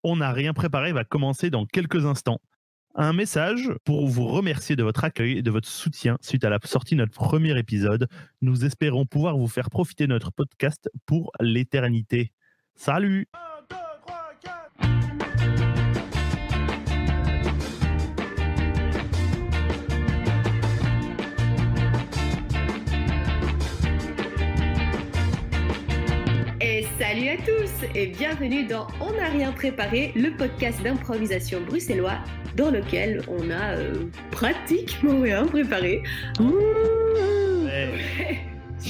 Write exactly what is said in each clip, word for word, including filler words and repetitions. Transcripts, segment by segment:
On n'a rien préparé va commencer dans quelques instants. Un message pour vous remercier de votre accueil et de votre soutien suite à la sortie de notre premier épisode. Nous espérons pouvoir vous faire profiter de notre podcast pour l'éternité. Salut! un, deux, trois, quatre Et salut à tous et bienvenue dans On n'a rien préparé, le podcast d'improvisation bruxellois dans lequel on a euh, pratiquement rien préparé. Ouais.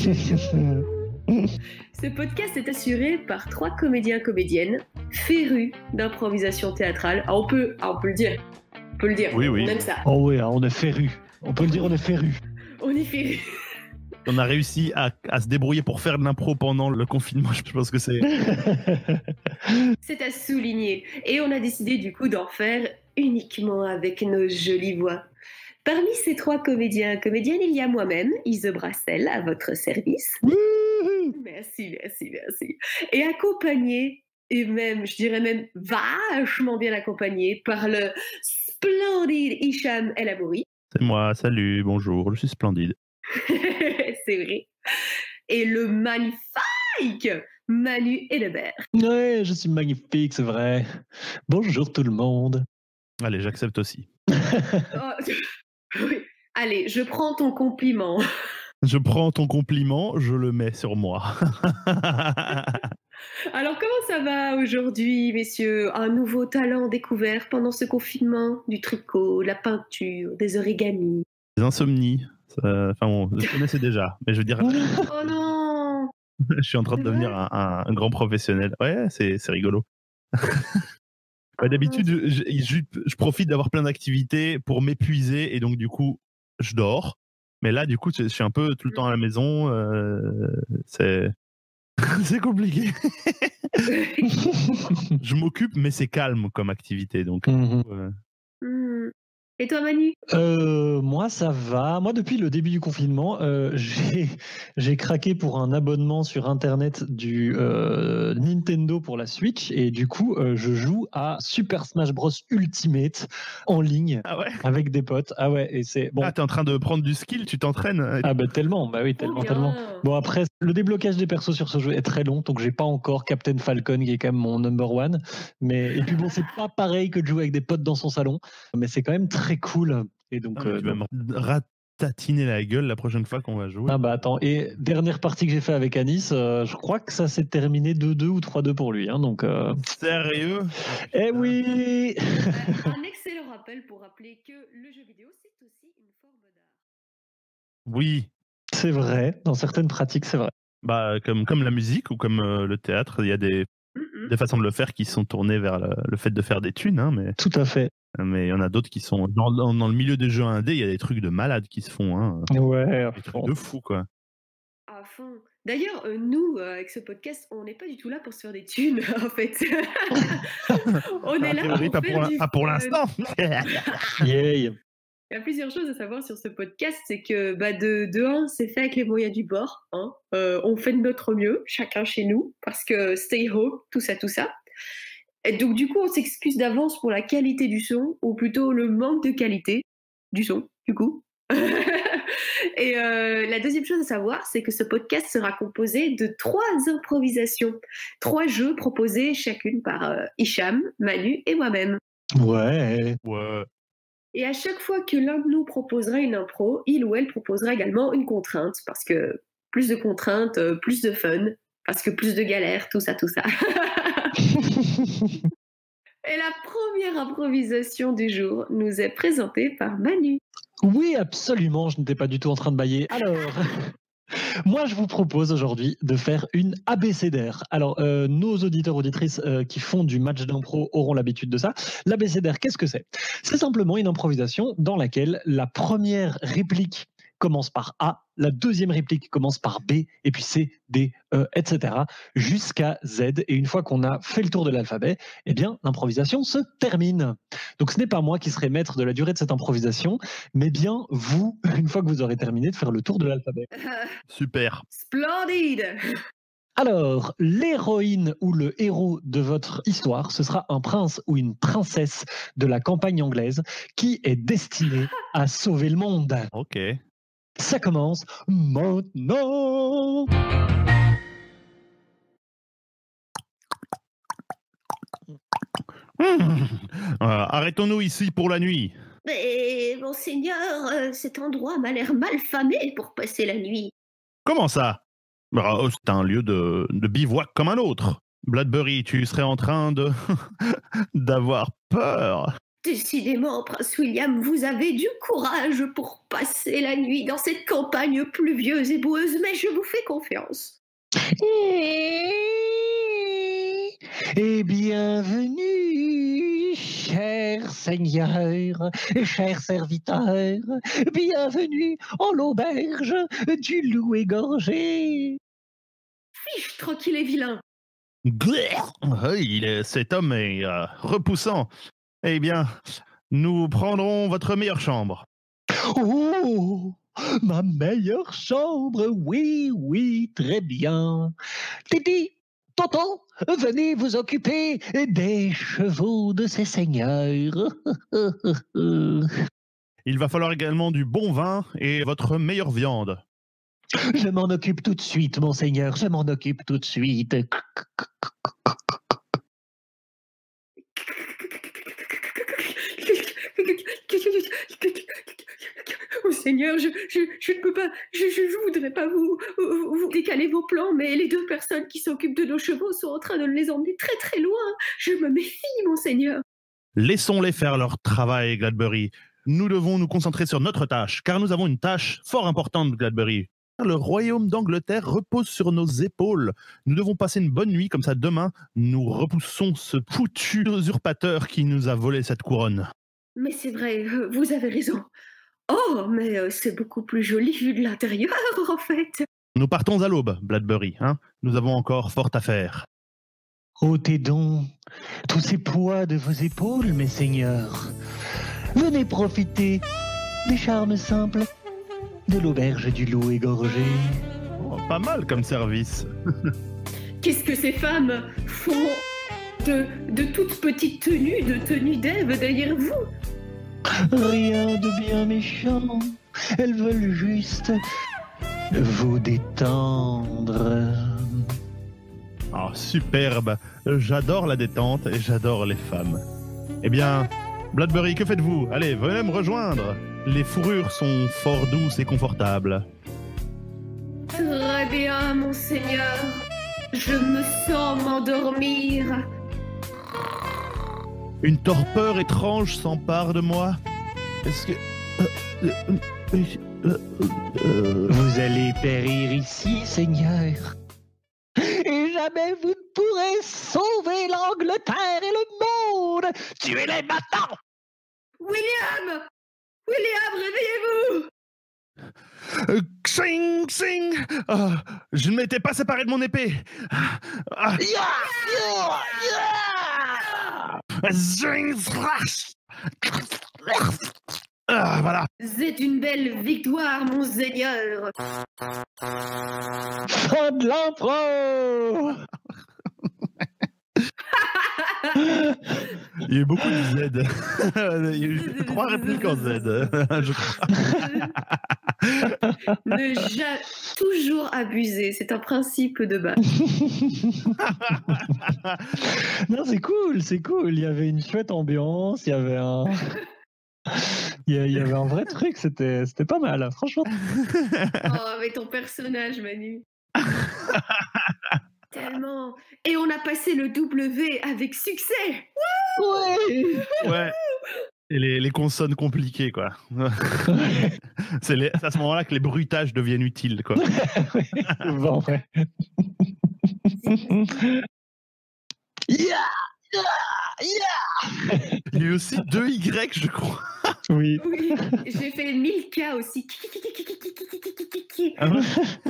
Ce podcast est assuré par trois comédiens comédiennes férus d'improvisation théâtrale. Ah, on peut, ah, on peut le dire, on peut le dire. Oui, oui. On aime ça. Oh oui, on est férus. On peut le dire, on est férus. On est férus. On a réussi à, à se débrouiller pour faire de l'impro pendant le confinement. Je pense que c'est... C'est à souligner. Et on a décidé du coup d'en faire uniquement avec nos jolies voix. Parmi ces trois comédiens comédiennes, il y a moi-même, Ise Brassel, à votre service. Merci, merci, merci. Et accompagnée, et même, je dirais même vachement bien accompagnée par le splendide Hicham El Abouri. C'est moi, salut, bonjour, je suis splendide. C'est vrai. Et le magnifique Manu Hedebert. Ouais, je suis magnifique, c'est vrai. Bonjour tout le monde. Allez, j'accepte aussi. Oh, oui. Allez, je prends ton compliment. Je prends ton compliment, je le mets sur moi. Alors, comment ça va aujourd'hui, messieurs? Un nouveau talent découvert pendant ce confinement? Du tricot, de la peinture, des origamis. Des insomnies. Ça... Enfin bon, je connaissais déjà, mais je veux dire... Oh non! Je suis en train de devenir un, un, un grand professionnel. Ouais, c'est, c'est rigolo. Ouais, d'habitude, je, je, je profite d'avoir plein d'activités pour m'épuiser et donc du coup, je dors. Mais là, du coup, je suis un peu tout le temps à la maison. Euh, c'est... c'est compliqué. Je m'occupe, mais c'est calme comme activité. Donc, Mm-hmm. euh... mmh. Et toi, Manu? euh, Moi, ça va. Moi, depuis le début du confinement, euh, j'ai, j'ai craqué pour un abonnement sur Internet du euh, Nintendo pour la Switch. Et du coup, euh, je joue à Super Smash Bros Ultimate en ligne Ah ouais. avec des potes. Ah ouais, et c'est bon. Ah, t'es en train de prendre du skill, tu t'entraînes. Ah bah tellement, bah oui, tellement, Oh, tellement. Bon après, le déblocage des persos sur ce jeu est très long, donc j'ai pas encore Captain Falcon qui est quand même mon number one. Mais et puis bon, c'est pas pareil que de jouer avec des potes dans son salon, mais c'est quand même très cool. Et donc, Ah, euh, tu vas donc... me ratatiner la gueule la prochaine fois qu'on va jouer. Ah bah attends, et dernière partie que j'ai fait avec Anis, euh, je crois que ça s'est terminé deux deux ou trois deux pour lui, hein, donc. Euh... Sérieux? Eh oui. Un excellent rappel pour rappeler que le jeu vidéo, c'est aussi une forme d'art. Oui. C'est vrai, dans certaines pratiques, c'est vrai. Bah, comme, comme la musique ou comme euh, le théâtre, il y a des, Mm-hmm. des façons de le faire qui sont tournées vers le, le fait de faire des thunes, hein, mais, Tout à fait. mais il y en a d'autres qui sont... Dans, dans, dans le milieu des jeux indés, il y a des trucs de malades qui se font. Hein, Ouais, des trucs de fou, quoi. À fond. D'ailleurs, euh, nous, euh, avec ce podcast, on n'est pas du tout là pour se faire des thunes, en fait. On est là priori, pour pas, faire pour, du pas pour fun. l'instant. Yeah. Il y a plusieurs choses à savoir sur ce podcast, c'est que bah, de, de un, c'est fait avec les moyens du bord. Hein. Euh, on fait de notre mieux, chacun chez nous, parce que stay home, tout ça, tout ça. Et donc du coup, on s'excuse d'avance pour la qualité du son, ou plutôt le manque de qualité du son, du coup. Et euh, la deuxième chose à savoir, c'est que ce podcast sera composé de trois improvisations, trois jeux proposés chacune par euh, Hicham, Manu et moi-même. Ouais. Ouais. Et à chaque fois que l'un de nous proposera une impro, il ou elle proposera également une contrainte, parce que plus de contraintes, plus de fun, parce que plus de galères, tout ça, tout ça. Et la première improvisation du jour nous est présentée par Manu. Oui, absolument, je n'étais pas du tout en train de bâiller. Alors, moi, je vous propose aujourd'hui de faire une abécédaire. Alors, euh, nos auditeurs, auditrices euh, qui font du match d'impro auront l'habitude de ça. L'abécédaire, qu'est-ce que c'est? C'est simplement une improvisation dans laquelle la première réplique commence par A, la deuxième réplique commence par B, et puis C, D, E, et cetera, jusqu'à Z. Et une fois qu'on a fait le tour de l'alphabet, eh bien, l'improvisation se termine. Donc, ce n'est pas moi qui serai maître de la durée de cette improvisation, mais bien vous, une fois que vous aurez terminé de faire le tour de l'alphabet. Super. Splendide. Alors, l'héroïne ou le héros de votre histoire, ce sera un prince ou une princesse de la campagne anglaise qui est destiné à sauver le monde. Ok. Ça commence maintenant. Mmh. Euh, arrêtons-nous ici pour la nuit. Mais, monseigneur, euh, cet endroit m'a l'air mal famé pour passer la nuit. Comment ça? Bah, oh, c'est un lieu de, de bivouac comme un autre. Bladbury, tu serais en train de d'avoir peur. Décidément, prince William, vous avez du courage pour passer la nuit dans cette campagne pluvieuse et boueuse, mais je vous fais confiance. Et bienvenue, chers seigneurs et chers serviteurs, bienvenue en l'auberge du loup égorgé. Fiche, tranquille et vilain. Il est, cet homme est euh, repoussant. Eh bien, nous prendrons votre meilleure chambre. Oh, ma meilleure chambre, oui, oui, très bien. Titi, tonton, venez vous occuper des chevaux de ces seigneurs. Il va falloir également du bon vin et votre meilleure viande. Je m'en occupe tout de suite, monseigneur, je m'en occupe tout de suite. Oh Seigneur, je, je, je ne peux pas, je, je, je voudrais pas vous, vous, vous décaler vos plans, mais les deux personnes qui s'occupent de nos chevaux sont en train de les emmener très très loin. Je me méfie, monseigneur. Laissons-les faire leur travail, Gladbury. Nous devons nous concentrer sur notre tâche, car nous avons une tâche fort importante, Gladbury. Le royaume d'Angleterre repose sur nos épaules. Nous devons passer une bonne nuit, comme ça demain, nous repoussons ce foutu usurpateur qui nous a volé cette couronne. Mais c'est vrai, vous avez raison. Oh, mais euh, c'est beaucoup plus joli vu de l'intérieur, en fait. Nous partons à l'aube, Bladbury. Hein, nous avons encore fort à faire. Ôtez donc tous ces poids de vos épaules, mes seigneurs. Venez profiter des charmes simples de l'auberge du loup égorgé. Oh, pas mal comme service. Qu'est-ce que ces femmes font de, de toutes petites tenues, de tenues d'Ève derrière vous? Rien de bien méchant. Elles veulent juste vous détendre. Oh, superbe. J'adore la détente et j'adore les femmes. Eh bien, Bladbury, que faites-vous? Allez, venez me rejoindre. Les fourrures sont fort douces et confortables. Très bien, monseigneur. Je me sens m'endormir. Une torpeur étrange s'empare de moi. Est-ce que... Euh, euh, euh, euh, Vous allez périr ici, seigneur. Et jamais vous ne pourrez sauver l'Angleterre et le monde. Tuez-les maintenant. William! William, réveillez-vous! Euh, Xing, xing. Oh, je ne m'étais pas séparé de mon épée. Ah. Yeah, yeah, yeah. Zing, slash. Ah, voilà. C'est une belle victoire, monseigneur. Fin de l'intro. Il y a eu beaucoup de Z. Il y a eu trois répliques en Z, je crois. Ne ja- toujours abuser, c'est un principe de base. Non, c'est cool, c'est cool. Il y avait une chouette ambiance, il y avait un... Il y, a- il y avait un vrai truc, c'était c'était pas mal, franchement. Oh, avec ton personnage, Manu. Tellement. Et on a passé le W avec succès. Ouais. Ouais. Et les, les consonnes compliquées, quoi. C'est les- c'est à ce moment-là que les bruitages deviennent utiles, quoi. Bon, ouais. Yeah, yeah, yeah. Il y a eu aussi deux Y, je crois. Oui. Oui, j'ai fait mille K aussi. Ah ouais.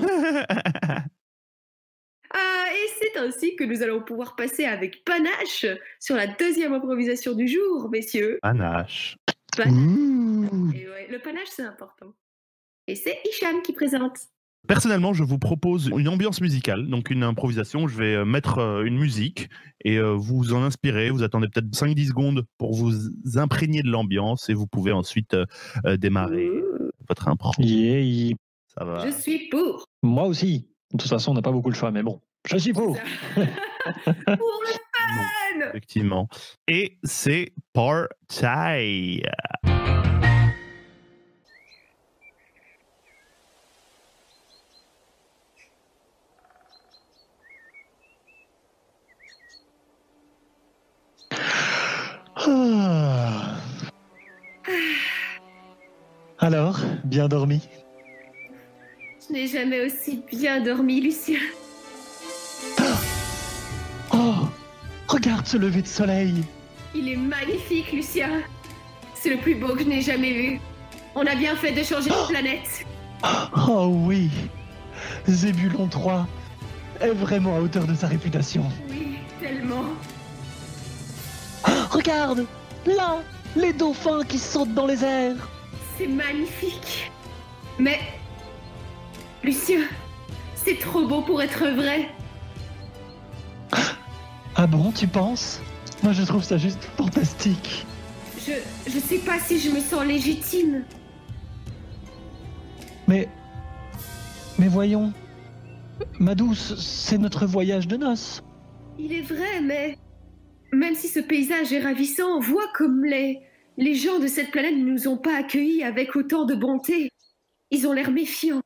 Ah, et c'est ainsi que nous allons pouvoir passer avec panache sur la deuxième improvisation du jour, messieurs. Panache. Panache. Ouh. Et ouais, le panache, c'est important. Et c'est Hicham qui présente. Personnellement, je vous propose une ambiance musicale, donc une improvisation. Je vais euh, mettre euh, une musique et euh, vous en inspirez. Vous attendez peut-être cinq dix secondes pour vous imprégner de l'ambiance et vous pouvez ensuite euh, euh, démarrer Mmh. votre impro. Yeah. Ça va. Je suis pour. Moi aussi. De toute façon, on n'a pas beaucoup le choix, mais bon. Je suis pour. C'est ça. Pour le fun. Effectivement. Et c'est party. Ah. Alors, bien dormi? Je n'ai jamais aussi bien dormi, Lucien. Oh, regarde ce lever de soleil. Il est magnifique, Lucien. C'est le plus beau que je n'ai jamais vu. On a bien fait de changer de planète. Oh oui, Zébulon trois est vraiment à hauteur de sa réputation. Oui, tellement. Regarde, là, les dauphins qui sautent dans les airs. C'est magnifique. Mais, Lucien, c'est trop beau pour être vrai. Ah bon, tu penses? Moi, je trouve ça juste fantastique. Je, je sais pas si je me sens légitime. Mais, mais voyons, ma douce, c'est notre voyage de noces. Il est vrai, mais même si ce paysage est ravissant, vois comme les, les gens de cette planète ne nous ont pas accueillis avec autant de bonté. Ils ont l'air méfiants.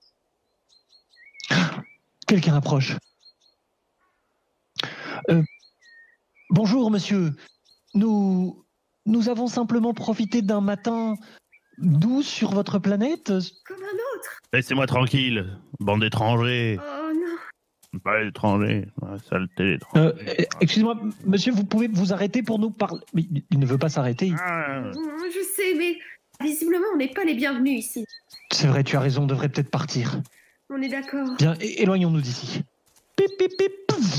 Quelqu'un approche. Euh, bonjour, monsieur. Nous, nous avons simplement profité d'un matin doux sur votre planète. Comme un autre. Laissez-moi tranquille, bande d'étrangers. Oh non. Pas étrangers, ouais, saleté Euh, d'étrangers. Excusez-moi, monsieur, vous pouvez vous arrêter pour nous parler. Mais il ne veut pas s'arrêter. Ah, Je sais, mais visiblement, on n'est pas les bienvenus ici. C'est vrai, tu as raison, on devrait peut-être partir. On est d'accord. Bien, é- éloignons-nous d'ici. Pip, pip, pip.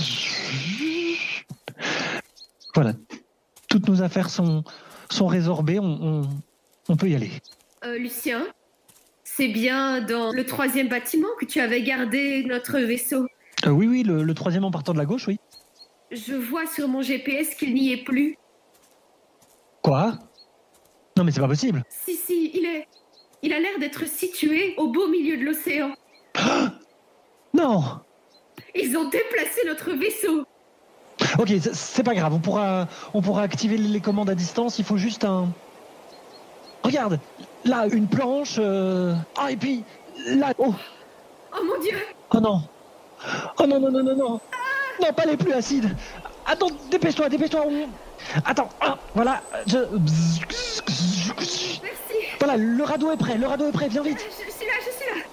Voilà, toutes nos affaires sont, sont résorbées, on, on, on peut y aller. Euh, Lucien, c'est bien dans le troisième bâtiment que tu avais gardé notre vaisseau. Euh, oui, oui, le, le troisième en partant de la gauche, oui. Je vois sur mon G P S qu'il n'y est plus. Quoi? Non, mais c'est pas possible. Si, si, il est... Il a l'air d'être situé au beau milieu de l'océan. Non. Ils ont déplacé notre vaisseau. Ok, c'est- c'est pas grave, on pourra, on pourra activer les commandes à distance, il faut juste un... Regarde, là, une planche... euh, Ah, et puis, là... Oh, Oh mon Dieu. oh non. Oh non, non, non, non, non. Non, pas les plus acides. Attends, dépêche-toi, dépêche-toi. on- Attends, ah, voilà, je... Merci. Voilà, le radeau est prêt, le radeau est prêt, viens Je, vite. je suis là, je suis là.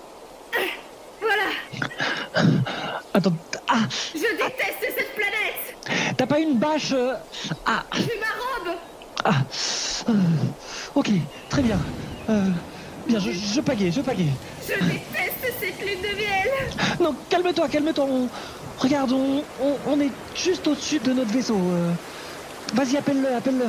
Voilà. Attends, ah, Je déteste cette planète. t'as pas une bâche euh, Ah, J'ai ma robe. ah, euh, ok, très bien. Euh, bien, je, je pagaie, je pagaie. Je déteste cette lune de miel. Non, calme-toi, calme-toi. On... Regarde, on, on, on est juste au-dessus de notre vaisseau. euh. Vas-y, appelle-le, appelle-le.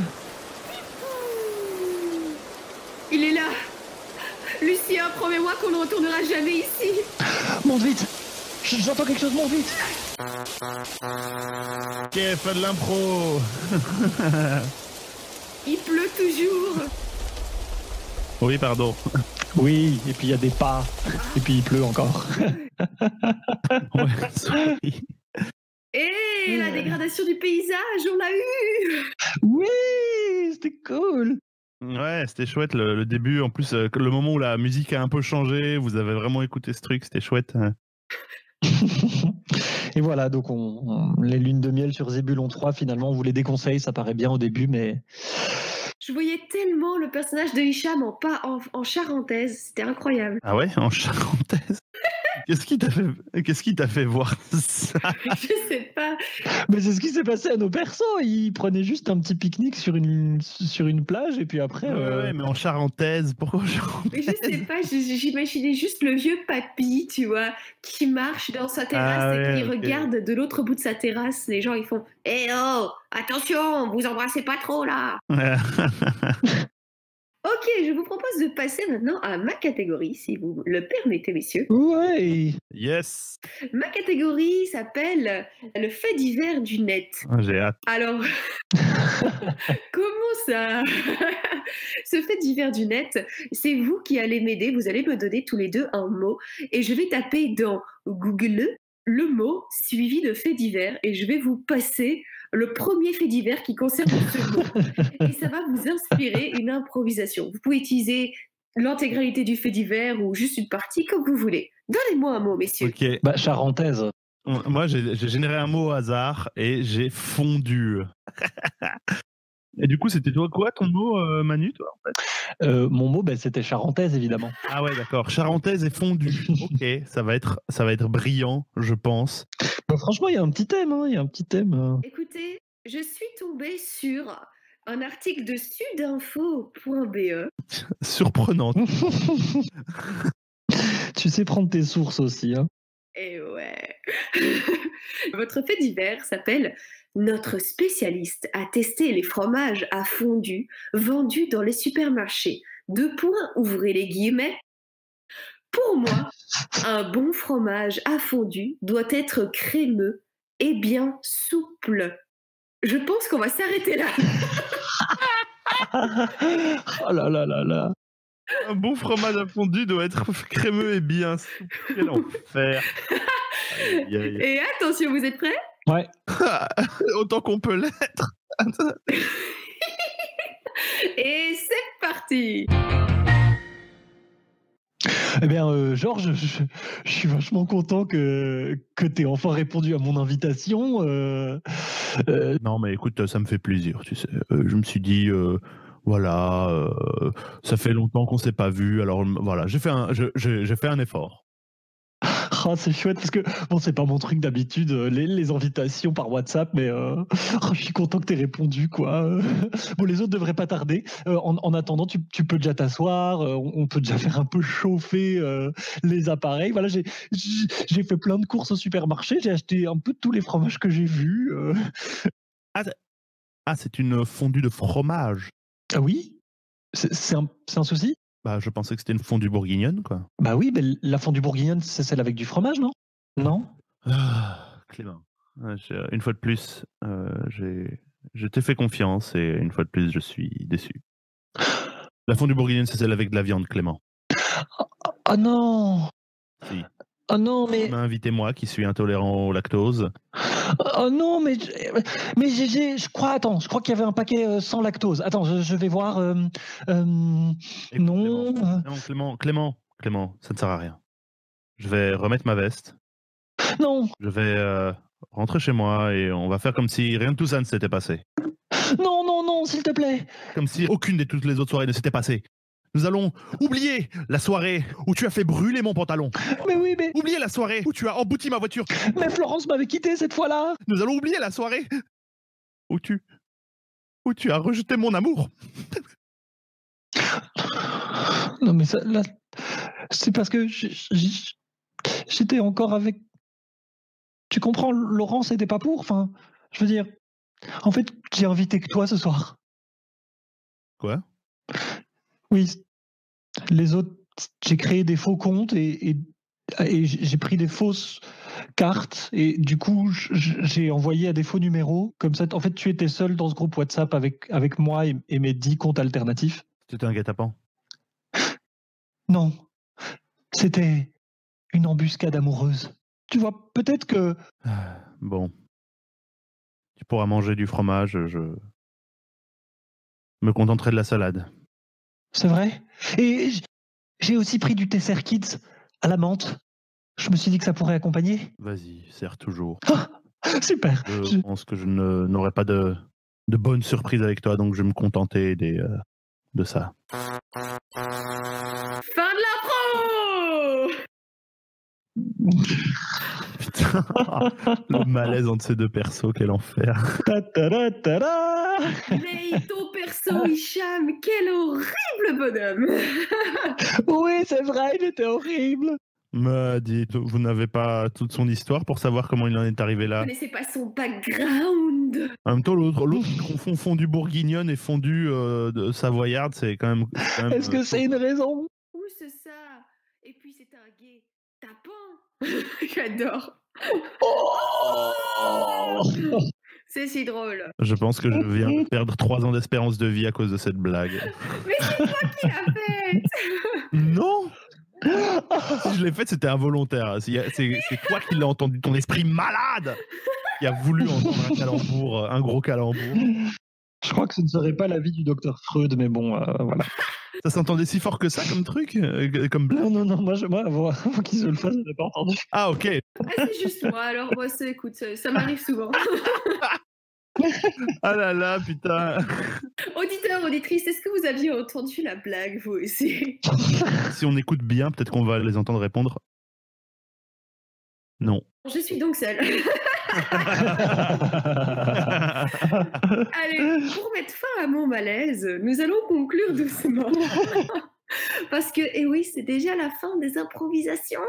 Il est là. Lucien, promets-moi qu'on ne retournera jamais ici. Monte vite. J- J'entends quelque chose, monte vite. Ok, fait de l'impro. Il pleut toujours. Oui, pardon. Oui, et puis il y a des pas. Et puis il pleut encore. Ouais, sorry. Et la dégradation du paysage, on l'a eu. Oui, c'était cool. Ouais, c'était chouette le, le début. En plus, euh, le moment où la musique a un peu changé, vous avez vraiment écouté ce truc, c'était chouette. Et voilà, donc on, on- les lunes de miel sur Zébulon trois, finalement, on vous les déconseille, ça paraît bien au début, mais... Je voyais tellement le personnage de Hicham en, pas, en, en charentaise. C'était incroyable. Ah ouais, en charentaise. Qu'est-ce qui t'a fait, qu'est-ce qui t'a fait voir ça? Je sais pas. Mais c'est ce qui s'est passé à nos persos. Ils prenaient juste un petit pique-nique sur une, sur une plage, et puis après... Ouais, euh, ouais, mais en charentaise, pourquoi en charentaise? Mais je sais pas, je- j'imaginais juste le vieux papy, tu vois, qui marche dans sa terrasse Ah et ouais, qui ok. regarde de l'autre bout de sa terrasse. Les gens, ils font « Eh oh, attention, vous embrassez pas trop là !» Ok, je vous propose de passer maintenant à ma catégorie, si vous le permettez, messieurs. Ouais. Yes. Ma catégorie s'appelle le fait divers du net. Ah, j'ai hâte. Alors, comment ça? Ce fait divers du net, c'est vous qui allez m'aider, vous allez me donner tous les deux un mot et je vais taper dans Google le mot suivi de fait divers et je vais vous passer le premier fait divers qui concerne ce mot. Et ça va vous inspirer une improvisation. Vous pouvez utiliser l'intégralité du fait divers ou juste une partie comme vous voulez. Donnez-moi un mot, messieurs. Ok. Bah, charentaise. Moi, j'ai j'ai généré un mot au hasard et j'ai fondu. Et du coup, c'était toi quoi ton mot, euh, Manu, toi, en fait? Euh, mon mot, bah, c'était charentaise, évidemment. Ah ouais, d'accord. Charentaise et fondu. Ok, ça va être, ça va être brillant, je pense. Bah, franchement, il y a un petit thème, hein, il y a un petit thème. euh. Écoutez, je suis tombée sur un article de sudinfo point b e. Surprenante. Tu sais prendre tes sources aussi, hein. Et ouais. Votre fait divers s'appelle « Notre spécialiste a testé les fromages à fondu vendus dans les supermarchés. Deux points, ouvrez les guillemets. Pour moi, un bon fromage à fondu doit être crémeux et bien souple. » Je pense qu'on va s'arrêter là. Oh là là là là. Un bon fromage à fondu doit être crémeux et bien souple. Quel enfer. Aïe, aïe. Et attention, vous êtes prêts? Ouais. Autant qu'on peut l'être. Et c'est parti. Eh bien, euh, Georges, je, je suis vachement content que, que tu aies enfin répondu à mon invitation. Euh, euh, Non, mais écoute, ça me fait plaisir, tu sais. Euh, je me suis dit, euh, voilà, euh, ça fait longtemps qu'on s'est pas vu, alors voilà, j'ai fait un, je- je- j'ai fait un effort. ah, c'est chouette parce que bon, c'est pas mon truc d'habitude, euh, les, les invitations par WhatsApp, mais euh, oh, je suis content que tu aies répondu, quoi. Euh, Bon, les autres devraient pas tarder. Euh, en, en attendant, tu, tu peux déjà t'asseoir, euh, on on peut déjà faire un peu chauffer euh, les appareils. Voilà, j'ai j'ai j'ai fait plein de courses au supermarché, j'ai acheté un peu tous les fromages que j'ai vus. euh. Ah, c'est une fondue de fromage. Ah oui? C'est c'est un, c'est un souci? Bah, je pensais que c'était une fondue bourguignonne, quoi. Bah oui, mais la fondue bourguignonne, c'est celle avec du fromage, non? Non? Ah, Clément. Ouais, j'ai- une fois de plus, euh, j'ai, je t'ai fait confiance et une fois de plus, je suis déçu. La fondue bourguignonne, c'est celle avec de la viande, Clément. Oh non! Si. Oh non, Tu mais m'as invité, moi, qui suis intolérant au lactose. oh non, mais mais j'ai, j'ai- je crois, attends, je crois qu'il y avait un paquet euh, sans lactose. Attends, je, je vais voir. euh, euh, Écoute, non. Clément, euh, Clément, Clément, Clément, Clément, ça ne sert à rien. Je vais remettre ma veste. non, Je vais euh, rentrer chez moi et on va faire comme si rien de tout ça ne s'était passé. non, non, non, s'il te plaît. Comme si aucune de toutes les autres soirées ne s'était passée. Nous allons oublier la soirée où tu as fait brûler mon pantalon. Mais oui, mais, Oublier la soirée où tu as embouti ma voiture. mais Florence m'avait quitté cette fois-là. Nous allons oublier la soirée où tu, où tu as rejeté mon amour. Non, mais ça, là, c'est parce que j- j- j'étais encore avec. Tu comprends, Laurent, c'était pas pour. Enfin, je veux dire, en fait, j'ai invité que toi ce soir. Quoi? Oui, les autres, j'ai créé des faux comptes et, et, et j'ai pris des fausses cartes et du coup, j- j- j'ai envoyé à des faux numéros. Comme ça, en fait, tu étais seul dans ce groupe WhatsApp avec, avec moi et, et mes dix comptes alternatifs. C'était un guet-apens. Non, c'était une embuscade amoureuse. Tu vois, peut-être que. Ah, Bon. Tu pourras manger du fromage, je me contenterai de la salade. C'est vrai. Et j- j'ai aussi pris du Tesser Kids à la menthe. Je me suis dit que ça pourrait accompagner. Vas-y, sers toujours. Ah, super. Je Je- pense que je ne- n'aurai pas de, de bonnes surprises avec toi, donc je vais me contenter des, euh, de ça. Fin de l'impro. Putain, le malaise entre ces deux persos, quel enfer. Ta ta ta ta ta. Mais ton perso, Hicham, quel horrible bonhomme. Oui, c'est vrai, il était horrible. Mais dites, vous n'avez pas toute son histoire pour savoir comment il en est arrivé Vous là. connaissez pas son background. En même temps, l'autre, l'autre qui confond fondue bourguignonne et fondue euh, de savoyarde, c'est quand même. c'est quand même, Est-ce que euh, c'est une raison? Ouh, c'est ça. Et puis c'est un gay tapant. J'adore. Oh C'est si drôle. Je pense que je viens de perdre trois ans d'espérance de vie à cause de cette blague. Mais c'est toi qui l'as faite. Non. Si je l'ai faite, c'était involontaire. C'est c'est- c'est toi qui l'as entendu, ton esprit malade qui a voulu entendre un calembour, un gros calembour. Je crois que ce ne serait pas l'avis du docteur Freud, mais bon, euh, voilà. Ça s'entendait si fort que ça comme truc, euh, comme blague. Non, non, non, moi, je, moi avant, avant qu'il se le fasse, je n'ai pas entendu. Ah ok. Ah, c'est juste moi. Alors moi, c'est, écoute, ça, ça m'arrive souvent. Ah là là, putain. Auditeur, auditrice, est-ce que vous aviez entendu la blague, vous aussi? Si on écoute bien, peut-être qu'on va les entendre répondre. Non. Je suis donc seule. Allez, pour mettre fin à mon malaise, nous allons conclure doucement. Parce que, et oui, c'est déjà la fin des improvisations.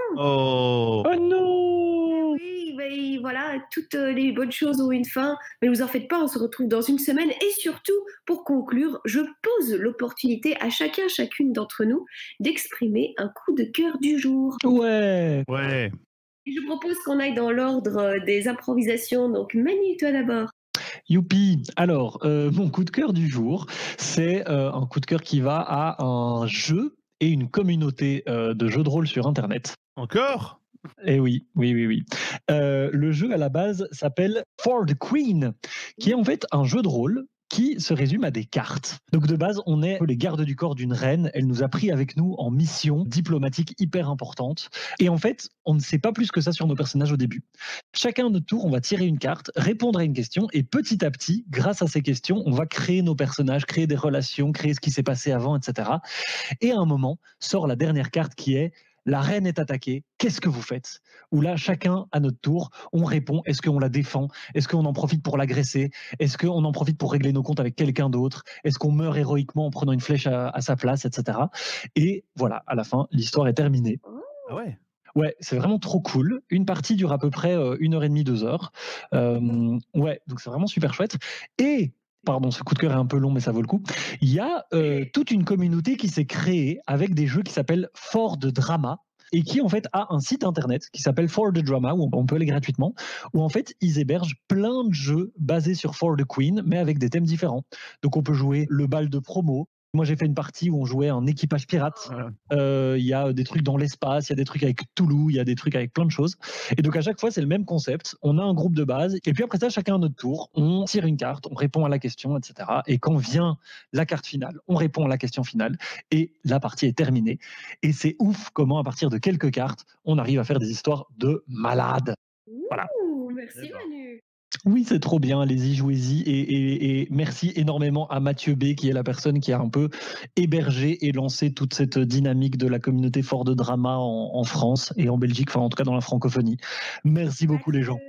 Oh. Oh non! Oui, mais voilà, toutes les bonnes choses ont une fin. Mais ne vous en faites pas, on se retrouve dans une semaine. Et surtout, pour conclure, je pose l'opportunité à chacun, chacune d'entre nous d'exprimer un coup de cœur du jour. Ouais! Ouais. Et je propose qu'on aille dans l'ordre des improvisations. Donc, Manu, toi d'abord. Youpi! Alors, euh, mon coup de cœur du jour, c'est euh, un coup de cœur qui va à un jeu et une communauté euh, de jeux de rôle sur Internet. Encore? Eh oui, oui, oui, oui. Euh, le jeu à la base s'appelle For the Queen, qui est en fait un jeu de rôle qui se résume à des cartes. Donc de base, on est les gardes du corps d'une reine. Elle nous a pris avec nous en mission diplomatique hyper importante. Et en fait, on ne sait pas plus que ça sur nos personnages au début. Chacun à notre tour, on va tirer une carte, répondre à une question, et petit à petit, grâce à ces questions, on va créer nos personnages, créer des relations, créer ce qui s'est passé avant, et cetera. Et à un moment, sort la dernière carte qui est la reine est attaquée, qu'est-ce que vous faites? Où là, chacun à notre tour, on répond, est-ce qu'on la défend? Est-ce qu'on en profite pour l'agresser? Est-ce qu'on en profite pour régler nos comptes avec quelqu'un d'autre? Est-ce qu'on meurt héroïquement en prenant une flèche à, à sa place, et cetera. Et voilà, à la fin, l'histoire est terminée. Ah ouais. Ouais, c'est vraiment trop cool. Une partie dure à peu près euh, une heure et demie, deux heures. Euh, ouais, donc c'est vraiment super chouette. Et pardon, ce coup de cœur est un peu long, mais ça vaut le coup. Il y a euh, toute une communauté qui s'est créée avec des jeux qui s'appellent For the Drama et qui en fait a un site internet qui s'appelle For the Drama où on peut aller gratuitement, où en fait ils hébergent plein de jeux basés sur For the Queen, mais avec des thèmes différents. Donc on peut jouer le bal de promo. Moi, j'ai fait une partie où on jouait en équipage pirate. Il Voilà. euh, y a des trucs dans l'espace, il y a des trucs avec Toulouse, il y a des trucs avec plein de choses. Et donc, à chaque fois, c'est le même concept. On a un groupe de base. Et puis après ça, chacun à notre tour, on tire une carte, on répond à la question, et cetera. Et quand vient la carte finale, on répond à la question finale. Et la partie est terminée. Et c'est ouf comment, à partir de quelques cartes, on arrive à faire des histoires de malades. Voilà. Ouh, merci Eh ben. Manu. Oui, c'est trop bien, allez-y, jouez-y. Et, et- et merci énormément à Mathieu B, qui est la personne qui a un peu hébergé et lancé toute cette dynamique de la communauté Fort de Drama en, en France et en Belgique, enfin en tout cas dans la francophonie. Merci beaucoup les gens.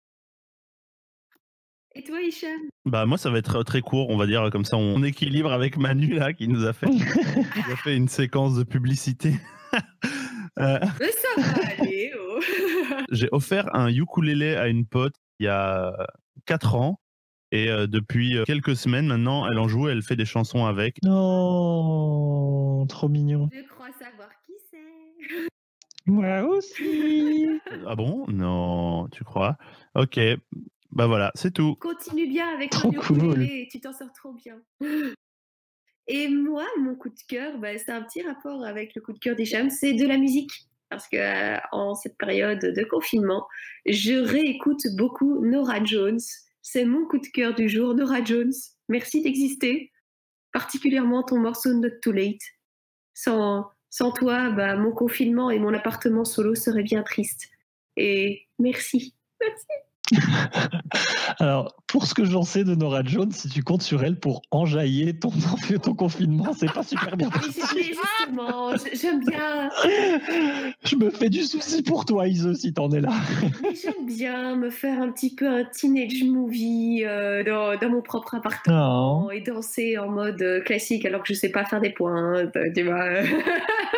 Et toi, Hicham? Bah moi ça va être très court, on va dire comme ça on équilibre avec Manu là qui nous a fait, qui nous a fait une séquence de publicité. Euh, Mais ça va aller, oh. J'ai offert un ukulélé à une pote il y a quatre ans et euh, depuis quelques semaines maintenant elle en joue, elle fait des chansons avec. Oh, trop mignon. Je crois savoir qui c'est. Moi aussi. Ah bon? Non, tu crois? Ok, bah voilà, c'est tout. Continue bien avec Trop ton cool. ukulélé, tu t'en sors trop bien. Et moi, mon coup de cœur, bah, c'est un petit rapport avec le coup de cœur d'Hicham, c'est de la musique. Parce que euh, en cette période de confinement, je réécoute beaucoup Norah Jones. C'est mon coup de cœur du jour, Norah Jones. Merci d'exister, particulièrement ton morceau Not Too Late. Sans, sans toi, bah, mon confinement et mon appartement solo seraient bien tristes. Et merci. Merci. Alors, pour ce que j'en sais de Norah Jones, si tu comptes sur elle pour enjailler ton, ton confinement, c'est pas super bien. Mais j'ai- mais justement, j- j'aime bien, Je me fais du souci pour toi, Ise, si t'en es là. mais j'aime bien me faire un petit peu un teenage movie euh, dans, dans mon propre appartement Non. et danser en mode euh, classique alors que je sais pas faire des pointes, tu vois.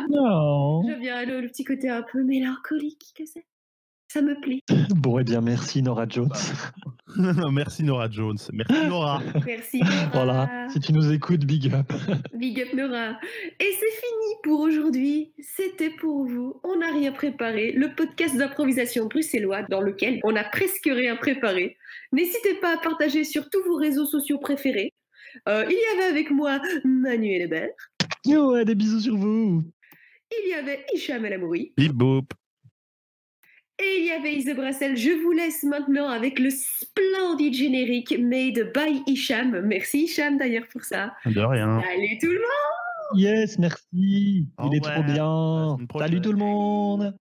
Non. J'aime bien le, le petit côté un peu mélancolique que c'est. Ça me plaît. Bon, eh bien, merci Nora Jones. Merci Nora Jones. Merci Nora. Merci Nora. Voilà, si tu nous écoutes, big up. Big up Nora. Et c'est fini pour aujourd'hui. C'était pour vous. On n'a rien préparé. Le podcast d'improvisation bruxellois dans lequel on a presque rien préparé. N'hésitez pas à partager sur tous vos réseaux sociaux préférés. Euh, il y avait avec moi Manuel Hébert. Ouais, des bisous sur vous. Il y avait Hicham El Amouri. Bip boop. Et il y avait Ise Brassel. Je vous laisse maintenant avec le splendide générique made by Hicham. Merci Hicham d'ailleurs pour ça. De rien. Salut tout le monde. Yes, merci. Au Il est revoir. trop À la bien. semaine prochaine. Salut tout le monde.